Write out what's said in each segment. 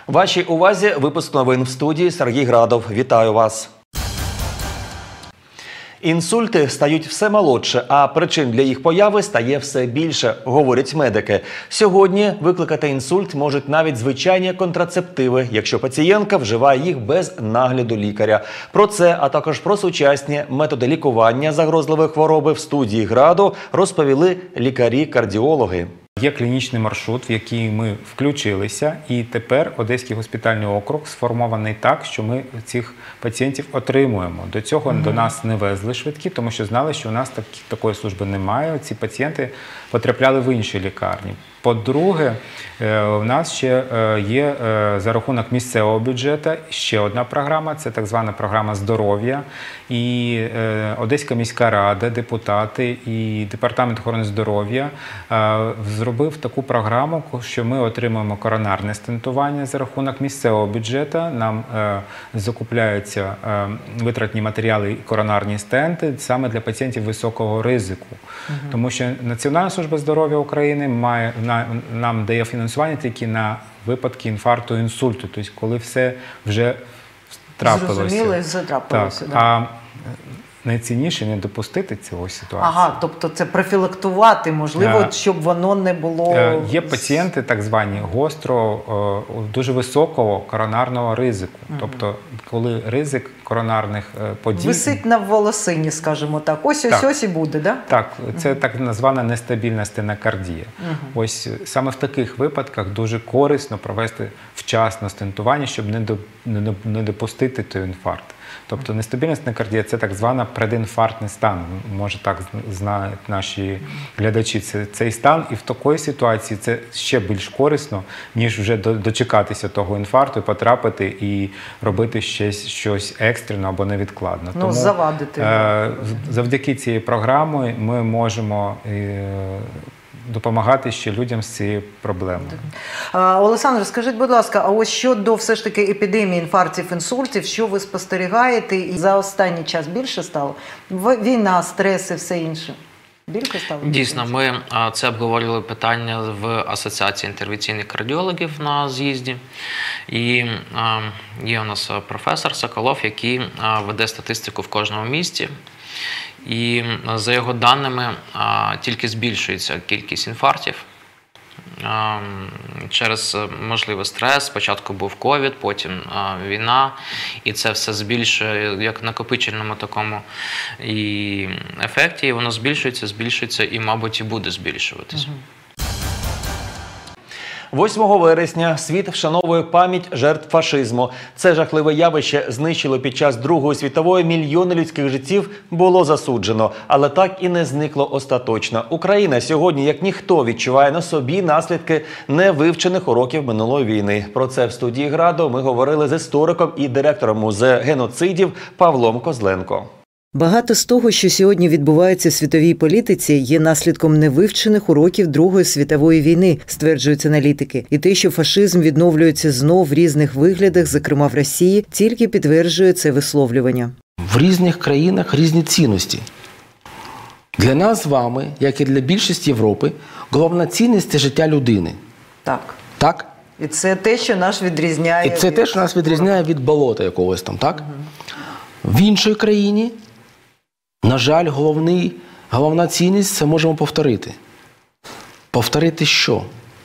Вашій увазі випуск новин в студії. Сергій Градов. Вітаю вас. Інсульти стають все молодше, а причин для їх появи стає все більше, говорять медики. Сьогодні викликати інсульт можуть навіть звичайні контрацептиви, якщо пацієнтка вживає їх без нагляду лікаря. Про це, а також про сучасні методи лікування загрозливої хвороби в студії Граду розповіли лікарі-кардіологи. Є клінічний маршрут, в який ми включилися, і тепер Одеський госпітальний округ сформований так, що ми цих пацієнтів отримуємо. До цього до нас не везли швидкі, тому що знали, що у нас такої служби немає. Ці пацієнти потрапляли в інші лікарні. По-друге, у нас ще є за рахунок місцевого бюджету ще одна програма, це так звана програма здоров'я. І Одеська міська рада, депутати і Департамент охорони здоров'я зробив таку програму, що ми отримуємо коронарне стентування за рахунок місцевого бюджету. Нам закупляються витратні матеріали і коронарні стенти саме для пацієнтів високого ризику. Тому що Національна служба здоров'я України нам дає фінансування тільки на випадки інфаркту і інсульту, тобто коли все вже трапилося. Зрозуміло, і все трапилося. Так. А найцінніше не допустити цього ситуації. Ага, тобто це профілактувати, можливо, щоб воно не було... Є пацієнти, так звані, дуже високого коронарного ризику. Тобто, коли ризик коронарних подій... Висить на волосині, скажімо так. Ось і буде, да? Так, це так звана нестабільна стенокардія. Ось саме в таких випадках дуже корисно провести вчасно стентування, щоб не допустити той інфаркт. Тобто нестабільна стенокардія – це так звана предінфарктний стан. Може так знають наші глядачі цей стан. І в такій ситуації це ще більш корисно, ніж вже дочекатися того інфаркту і потрапити і робити щось екстрено або невідкладно. Ну, завадити. Завдяки цій програмі ми можемо допомагати ще людям з цією проблемою. Олександр, скажіть, будь ласка, а ось щодо все ж таки епідемії інфарктів, інсультів, що ви спостерігаєте? І за останній час більше стало? Війна, стрес і все інше. Більше стало? Дійсно, ми це обговорювали питання в Асоціації інтервенційних кардіологів на з'їзді. І є у нас професор Соколов, який веде статистику в кожному місті. І за його даними тільки збільшується кількість інфарктів через, можливо, стрес. Спочатку був ковід, потім війна. І це все збільшує, як накопичувальному такому і ефекті. І воно збільшується і, мабуть, і буде збільшуватися. 8 вересня світ вшановує пам'ять жертв фашизму. Це жахливе явище знищило під час Другої світової мільйони людських життів, було засуджено. Але так і не зникло остаточно. Україна сьогодні, як ніхто, відчуває на собі наслідки невивчених уроків минулої війни. Про це в студії Граду ми говорили з істориком і директором музею геноцидів Павлом Козленко. Багато з того, що сьогодні відбувається в світовій політиці, є наслідком невивчених уроків Другої світової війни, стверджують аналітики. І те, що фашизм відновлюється знов в різних виглядах, зокрема в Росії, тільки підтверджує це висловлювання. В різних країнах різні цінності. Для нас з вами, як і для більшості Європи, головна цінність – це життя людини. Так. Так? І це те, що нас відрізняє. І це те, що нас відрізняє від болота якогось там, так? В іншій країні, на жаль, головна цінність – це можемо повторити. Повторити що?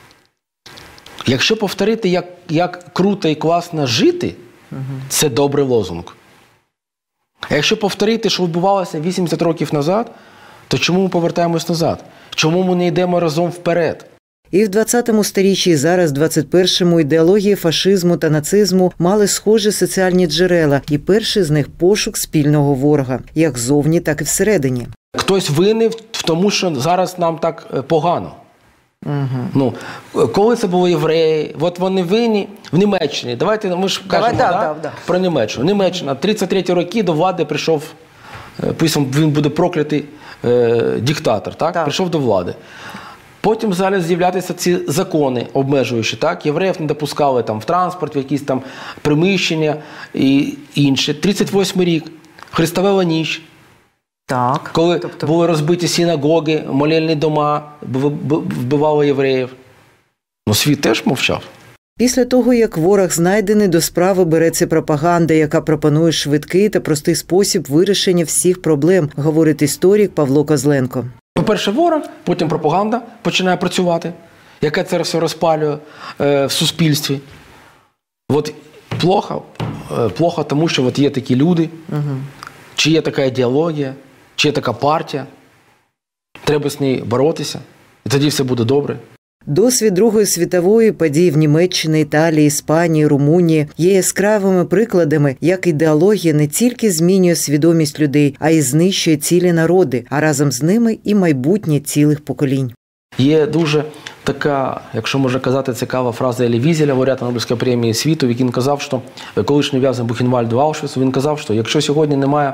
Якщо повторити, як круто і класно жити, це добрий лозунг. А якщо повторити, що відбувалося 80 років назад, то чому ми повертаємось назад? Чому ми не йдемо разом вперед? І в 20-му сторіччі, і зараз, в 21-му, ідеології фашизму та нацизму мали схожі соціальні джерела, і перший з них – пошук спільного ворога, як ззовні, так і всередині. Хтось винен в тому, що зараз нам так погано. Ну, коли це були євреї, от вони винні в Німеччині. Давайте, ми ж кажемо про Німеччину. Німеччина, 33-ті роки до влади прийшов, він буде проклятий диктатор, так? Прийшов до влади. Потім зараз з'являються ці закони обмежуючі, так? Євреїв не допускали там в транспорт, в якісь там приміщення і інше. 38-й рік, Христова ніч. Так. Коли були розбиті синагоги, молельні дома, вбивали євреїв. Ну, світ теж мовчав. Після того, як ворог знайдений, до справи береться пропаганда, яка пропонує швидкий та простий спосіб вирішення всіх проблем, говорить історик Павло Козленко. По-перше, ворог, потім пропаганда починає працювати, яка це все розпалює в суспільстві. От плохо тому, що от є такі люди, чи є така ідеологія, чи є така партія. Треба з нею боротися, і тоді все буде добре. Досвід Другої світової, подій в Німеччині, Італії, Іспанії, Румунії є яскравими прикладами, як ідеологія не тільки змінює свідомість людей, а й знищує цілі народи, а разом з ними і майбутнє цілих поколінь. Є дуже така, якщо можна казати, цікава фраза Елі Візеля, лауреата Нобелівської премії світу, який казав, що колишній в'язень Бухенвальду Аушвіцу, він казав, що якщо сьогодні немає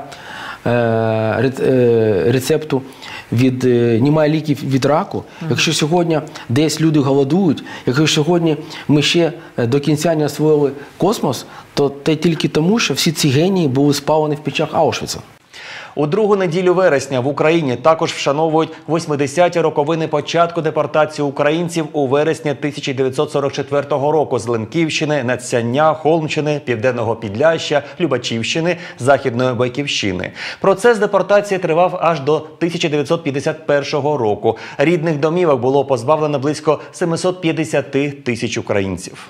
рецепту немає ліків від раку, якщо сьогодні десь люди голодують, якщо сьогодні ми ще до кінця не освоїли космос, то це тільки тому, що всі ці генії були спалені в печах Аушвіца. У другу неділю вересня в Україні також вшановують 80-ті роковини початку депортації українців у вересні 1944 року з Ленківщини, Надсяння, Холмщини, Південного Підляшшя, Любачівщини, Західної Бойківщини. Процес депортації тривав аж до 1951 року. Рідних домівок було позбавлено близько 750 тисяч українців.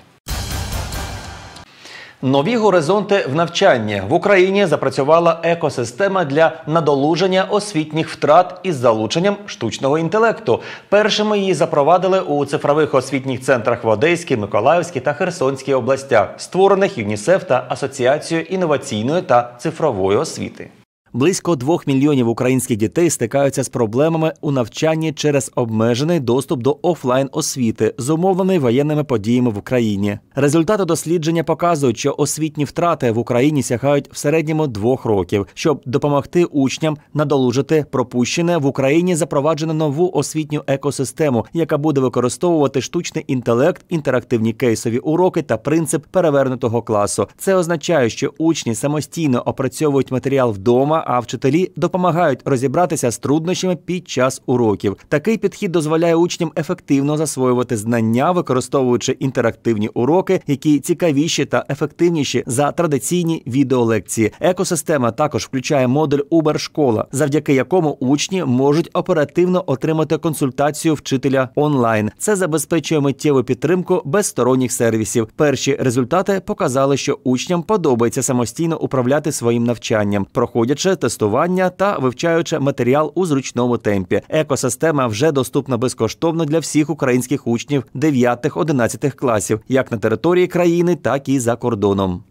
Нові горизонти в навчанні. В Україні запрацювала екосистема для надолуження освітніх втрат із залученням штучного інтелекту. Першими її запровадили у цифрових освітніх центрах в Одеській, Миколаївській та Херсонській областях, створених ЮНІСЕФ та Асоціацією інноваційної та цифрової освіти. Близько 2 мільйонів українських дітей стикаються з проблемами у навчанні через обмежений доступ до офлайн-освіти, зумовлений воєнними подіями в Україні. Результати дослідження показують, що освітні втрати в Україні сягають в середньому 2 років. Щоб допомогти учням надолужити пропущене, в Україні запроваджено нову освітню екосистему, яка буде використовувати штучний інтелект, інтерактивні кейсові уроки та принцип перевернутого класу. Це означає, що учні самостійно опрацьовують матеріал вдома, а вчителі допомагають розібратися з труднощами під час уроків. Такий підхід дозволяє учням ефективно засвоювати знання, використовуючи інтерактивні уроки, які цікавіші та ефективніші за традиційні відеолекції. Екосистема також включає модуль Uber-школа, завдяки якому учні можуть оперативно отримати консультацію вчителя онлайн. Це забезпечує миттєву підтримку без сторонніх сервісів. Перші результати показали, що учням подобається самостійно управляти своїм навчанням, проходячи тестування та вивчаючи матеріал у зручному темпі. Екосистема вже доступна безкоштовно для всіх українських учнів 9-11 класів, як на території країни, так і за кордоном.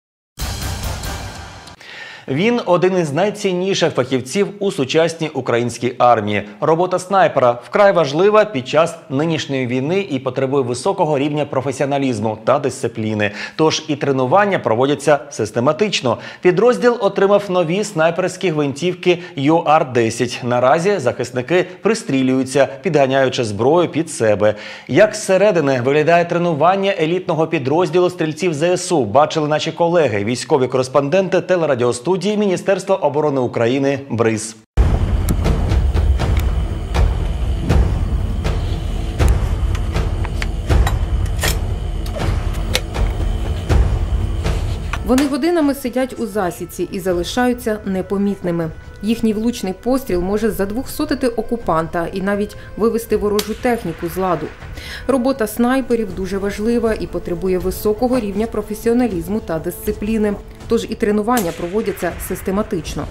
Він один із найцінніших фахівців у сучасній українській армії. Робота снайпера вкрай важлива під час нинішньої війни і потребує високого рівня професіоналізму та дисципліни. Тож і тренування проводяться систематично. Підрозділ отримав нові снайперські гвинтівки UR-10. Наразі захисники пристрілюються, підганяючи зброю під себе. Як зсередини виглядає тренування елітного підрозділу стрільців ЗСУ, бачили наші колеги, військові кореспонденти телерадіостудії Міністерства оборони України «Бриз». Вони годинами сидять у засідці і залишаються непомітними. Їхній влучний постріл може задвухсотити окупанта і навіть вивести ворожу техніку з ладу. Робота снайперів дуже важлива і потребує високого рівня професіоналізму та дисципліни. Тож і тренування проводяться систематично.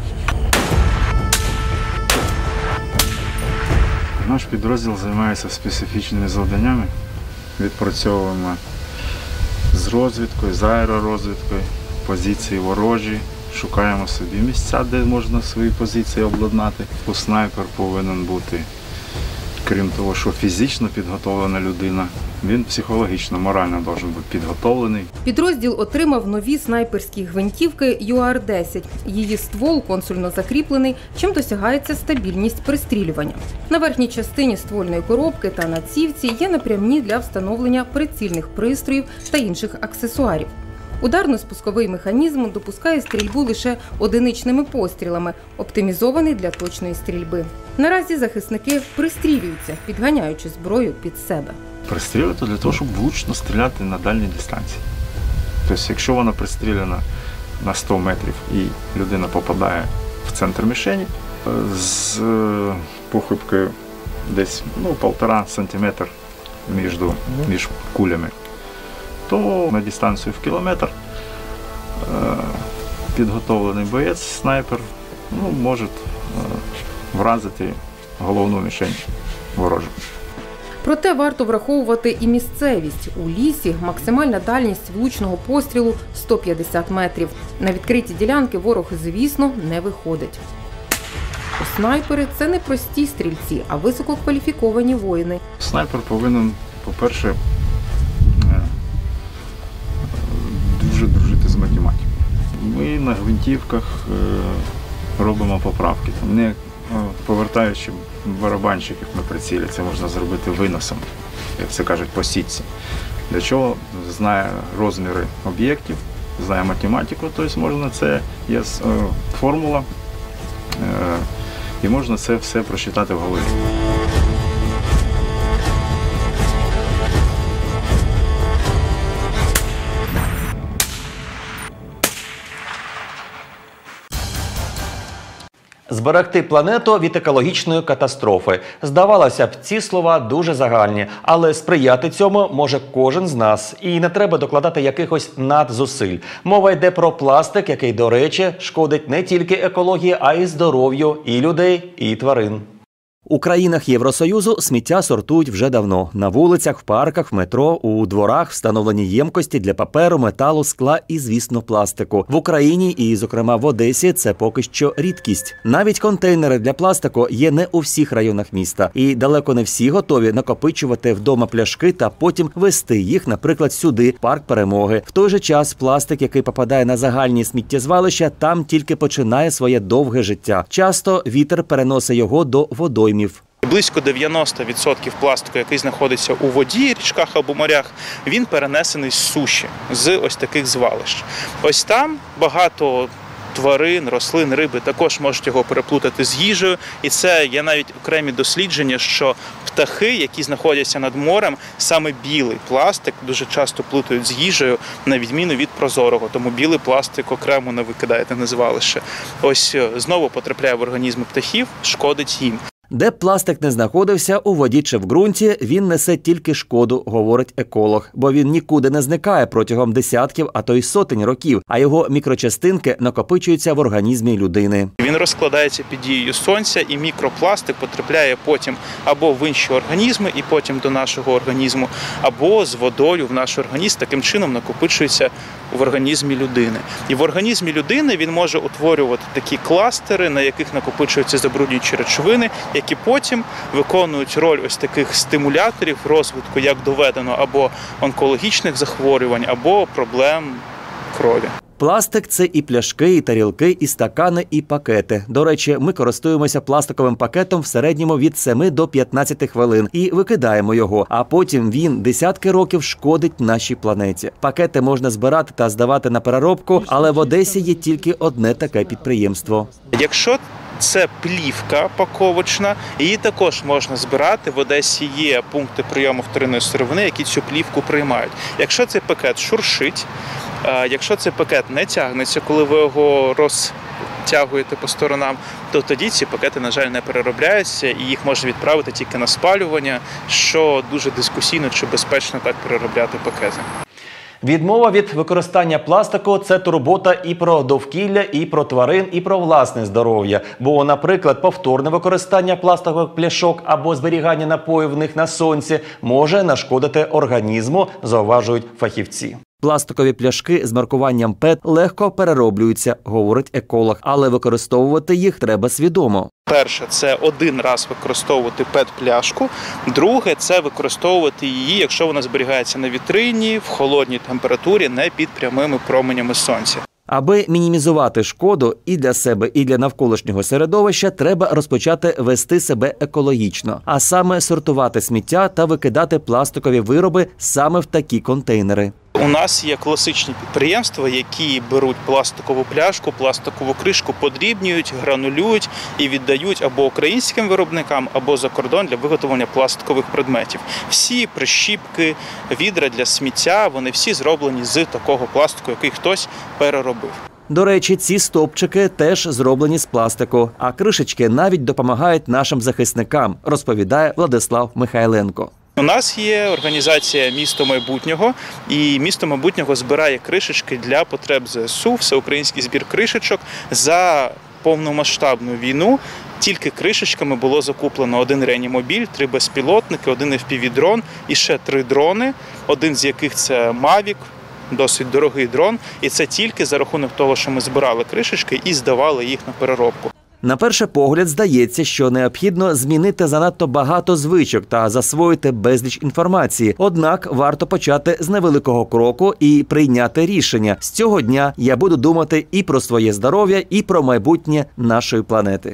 Наш підрозділ займається специфічними завданнями. Відпрацьовуємо з розвідкою, з аеророзвідкою, позиції ворожі. Шукаємо собі місця, де можна свої позиції обладнати. Снайпер повинен бути, крім того, що фізично підготовлена людина, він психологічно, морально має бути підготовлений. Підрозділ отримав нові снайперські гвинтівки UR-10. Її ствол консульно закріплений, чим досягається стабільність пристрілювання. На верхній частині ствольної коробки та на цівці є напрямні для встановлення прицільних пристроїв та інших аксесуарів. Ударно-спусковий механізм допускає стрільбу лише одиничними пострілами, оптимізований для точної стрільби. Наразі захисники пристрілюються, підганяючи зброю під себе. Пристрілювати для того, щоб влучно стріляти на дальній дистанції. Тобто, якщо вона пристріляна на 100 метрів і людина попадає в центр мішені з похибкою десь 1,5 см між кулями, то на дистанцію в кілометр підготовлений боєць, снайпер, може вразити головну мішень ворожу. Проте варто враховувати і місцевість. У лісі максимальна дальність влучного пострілу – 150 метрів. На відкриті ділянки ворог, звісно, не виходить. Снайпери – це не прості стрільці, а висококваліфіковані воїни. Снайпер повинен, по-перше, дуже дружити з математикою. Ми на гвинтівках робимо поправки. Не повертаючи барабанщиків на прицілі, це можна зробити виносом, як це кажуть, по сітці. Для чого? Знає розміри об'єктів, знає математику, тобто можна, це є формула, і можна це все прочитати в голові. Зберегти планету від екологічної катастрофи. Здавалося б, ці слова дуже загальні, але сприяти цьому може кожен з нас. І не треба докладати якихось надзусиль. Мова йде про пластик, який, до речі, шкодить не тільки екології, а й здоров'ю і людей, і тварин. У країнах Євросоюзу сміття сортують вже давно. На вулицях, в парках, в метро, у дворах встановлені ємкості для паперу, металу, скла і, звісно, пластику. В Україні і, зокрема, в Одесі це поки що рідкість. Навіть контейнери для пластику є не у всіх районах міста. І далеко не всі готові накопичувати вдома пляшки та потім везти їх, наприклад, сюди, Парк Перемоги. В той же час пластик, який попадає на загальні сміттєзвалища, там тільки починає своє довге життя. Часто вітер переносить його до водоймів. Близько 90% пластику, який знаходиться у воді, річках або морях, він перенесений з суші, з ось таких звалищ. Ось там багато тварин, рослин, риби також можуть його переплутати з їжею. І це є навіть окремі дослідження, що птахи, які знаходяться над морем, саме білий пластик дуже часто плутають з їжею, на відміну від прозорого. Тому білий пластик окремо не викидаєте на звалище. Ось знову потрапляє в організми птахів, шкодить їм. Де б пластик не знаходився, у воді чи в ґрунті, він несе тільки шкоду, говорить еколог. Бо він нікуди не зникає протягом десятків, а то й сотень років, а його мікрочастинки накопичуються в організмі людини. Він розкладається під дією сонця, і мікропластик потрапляє потім або в інші організми, і потім до нашого організму, або з водою в наш організм, таким чином накопичується в організмі людини. І в організмі людини він може утворювати такі кластери, на яких накопичуються забруднюючі речовини, які потім виконують роль ось таких стимуляторів розвитку, як доведено, або онкологічних захворювань, або проблем крові. Пластик – це і пляшки, і тарілки, і стакани, і пакети. До речі, ми користуємося пластиковим пакетом в середньому від 7 до 15 хвилин і викидаємо його, а потім він десятки років шкодить нашій планеті. Пакети можна збирати та здавати на переробку, але в Одесі є тільки одне таке підприємство. Якщо це плівка паковочна, її також можна збирати. В Одесі є пункти прийому вторинної сировини, які цю плівку приймають. Якщо цей пакет шуршить, якщо цей пакет не тягнеться, коли ви його розтягуєте по сторонам, то тоді ці пакети, на жаль, не переробляються і їх можна відправити тільки на спалювання, що дуже дискусійно, чи безпечно так переробляти пакети. Відмова від використання пластику – це турбота і про довкілля, і про тварин, і про власне здоров'я. Бо, наприклад, повторне використання пластикових пляшок або зберігання напоїв в них на сонці може нашкодити організму, зауважують фахівці. Пластикові пляшки з маркуванням ПЕТ легко перероблюються, говорить еколог, але використовувати їх треба свідомо. Перше – це один раз використовувати ПЕТ-пляшку. Друге – це використовувати її, якщо вона зберігається на вітрині, в холодній температурі, не під прямими променями сонця. Аби мінімізувати шкоду і для себе, і для навколишнього середовища, треба розпочати вести себе екологічно, а саме сортувати сміття та викидати пластикові вироби саме в такі контейнери. У нас є класичні підприємства, які беруть пластикову пляшку, пластикову кришку, подрібнюють, гранулюють і віддають або українським виробникам, або за кордон для виготовлення пластикових предметів. Всі прищіпки, відра для сміття, вони всі зроблені з такого пластику, який хтось переробив. До речі, ці стовпчики теж зроблені з пластику, а кришечки навіть допомагають нашим захисникам, розповідає Владислав Михайленко. У нас є організація «Місто майбутнього», і «Місто майбутнього» збирає кришечки для потреб ЗСУ, всеукраїнський збір кришечок. За повномасштабну війну тільки кришечками було закуплено 1 реанімобіль, 3 безпілотники, 1 FPV-дрон і ще 3 дрони, один з яких це Mavic, досить дорогий дрон, і це тільки за рахунок того, що ми збирали кришечки і здавали їх на переробку. На перший погляд здається, що необхідно змінити занадто багато звичок та засвоїти безліч інформації. Однак варто почати з невеликого кроку і прийняти рішення. З цього дня я буду думати і про своє здоров'я, і про майбутнє нашої планети.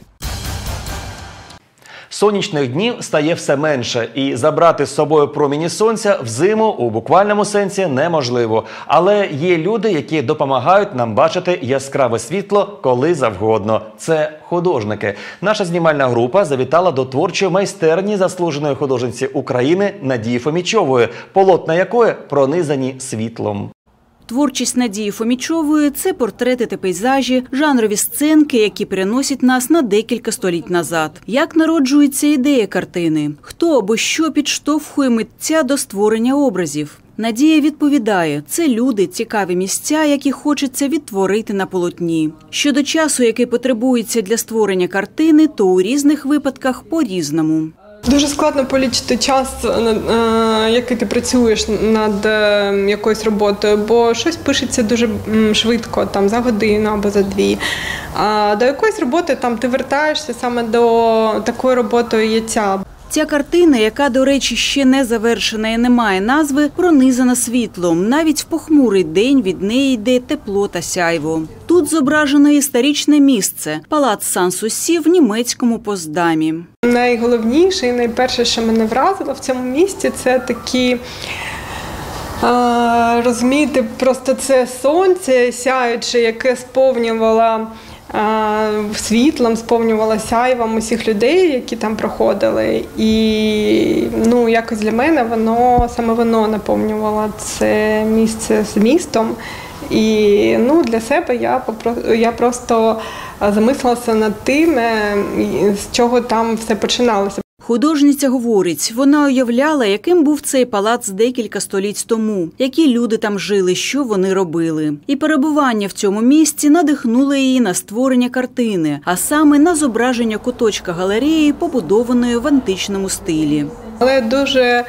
Сонячних днів стає все менше, і забрати з собою промені сонця взиму у буквальному сенсі неможливо. Але є люди, які допомагають нам бачити яскраве світло коли завгодно. Це художники. Наша знімальна група завітала до творчої майстерні заслуженої художниці України Надії Фомічової, полотна якої пронизані світлом. Творчість Надії Фомічової – це портрети та пейзажі, жанрові сценки, які переносять нас на декілька століть назад. Як народжується ідея картини? Хто або що підштовхує митця до створення образів? Надія відповідає – це люди, цікаві місця, які хочеться відтворити на полотні. Щодо часу, який потребується для створення картини, то у різних випадках по-різному. Дуже складно полічити час, який ти працюєш над якоюсь роботою, бо щось пишеться дуже швидко, там за годину або за 2. А до якоїсь роботи там ти вертаєшся саме до такої роботи є ця. Ця картина, яка, до речі, ще не завершена і не має назви, пронизана світлом. Навіть в похмурий день від неї йде тепло та сяйво. Тут зображено історичне місце – палац Сан-Сусі в німецькому Поздамі. Найголовніше і найперше, що мене вразило в цьому місці, це такі, розумієте, просто це сонце сяюче, яке сповнювало світлом, сповнювало сяйвом усіх людей, які там проходили. І якось для мене саме воно наповнювало це місце з містом. І для себе я просто замислилася над тим, з чого там все починалося. Художниця говорить, вона уявляла, яким був цей палац декілька століть тому, які люди там жили, що вони робили. І перебування в цьому місці надихнуло її на створення картини, а саме на зображення куточка галереї, побудованої в античному стилі. Але дуже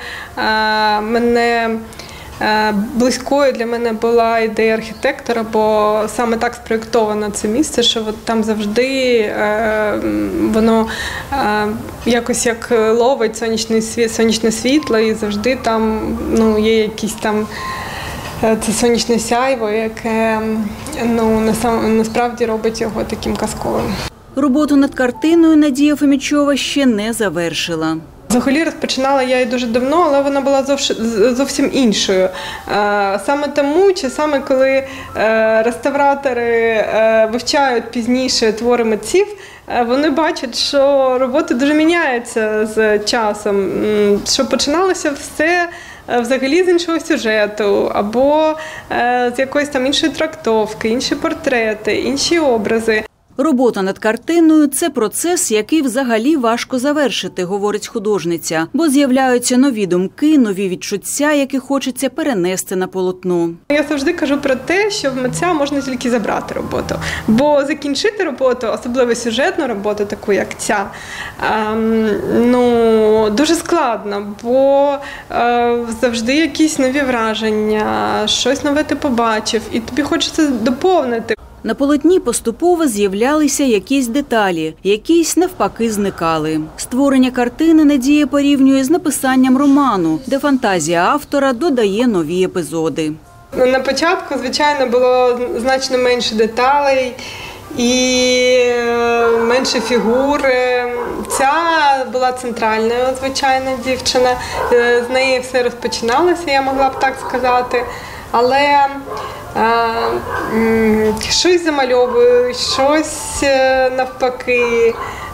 близькою для мене була ідея архітектора, бо саме так спроєктовано це місце, що там завжди воно якось як ловить сонячне світло, і завжди там є якісь там це сонячне сяйво, яке насправді робить його таким казковим. Роботу над картиною Надія Фомічова ще не завершила. Взагалі розпочинала я її дуже давно, але вона була зовсім іншою. Саме тому, чи саме коли реставратори вивчають пізніше твори митців, вони бачать, що роботи дуже міняються з часом, що починалося все взагалі з іншого сюжету, або з якоїсь там іншої трактовки, інші портрети, інші образи. Робота над картиною – це процес, який взагалі важко завершити, говорить художниця, бо з'являються нові думки, нові відчуття, які хочеться перенести на полотно. Я завжди кажу про те, що в митця можна тільки забрати роботу, бо закінчити роботу, особливо сюжетну роботу, таку як ця, дуже складно, бо завжди якісь нові враження, щось нове ти побачив, і тобі хочеться доповнити. На полотні поступово з'являлися якісь деталі, якісь навпаки зникали. Створення картини Надія порівнює з написанням роману, де фантазія автора додає нові епізоди. На початку, звичайно, було значно менше деталей і менше фігур. Ця була центральною, звичайно, дівчина. З неї все розпочиналося, я могла б так сказати. але щось замальовую, щось навпаки,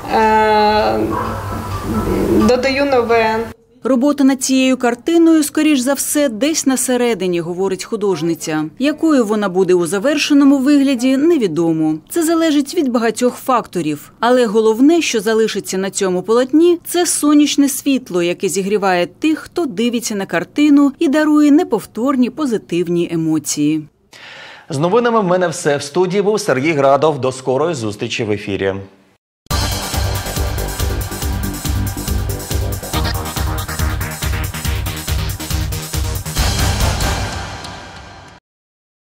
додаю нове. Робота над цією картиною, скоріш за все, десь на середині, говорить художниця. Якою вона буде у завершеному вигляді, невідомо. Це залежить від багатьох факторів. Але головне, що залишиться на цьому полотні – це сонячне світло, яке зігріває тих, хто дивиться на картину і дарує неповторні позитивні емоції. З новинами в мене все. В студії був Сергій Градов. До скорої зустрічі в ефірі.